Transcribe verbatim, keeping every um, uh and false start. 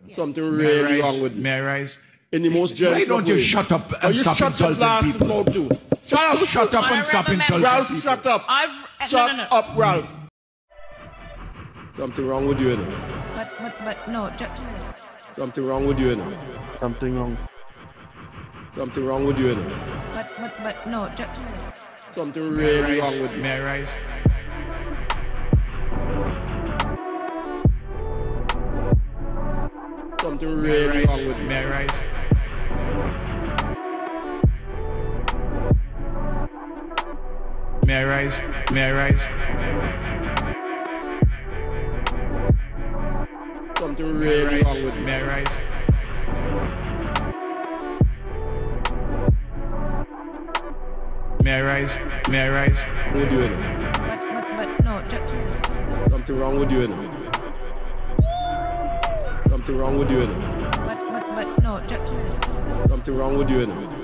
Something really wrong with you. May I rise? In the most gentle Why don't you way. shut up and Oh, you stop shut insulting up last people? mouth too. Shut up, Shut up and stop insulting Ralph, people. shut up. I've Shut no, no, no. up, Ralph. Something wrong with you, you know. But but but no, just Something wrong with you, you know. Something wrong. Something wrong with you, you know. but but but no, just Something really wrong with you. May I rise? Something really wrong with you. May I rise? May I rise? May I rise? Something really wrong with you. May I rise? May I rise? May I rise? What are you doing? but but but no, just Something wrong with you, you know. Something wrong with you, you know. but but but no, just Something wrong with you, you know.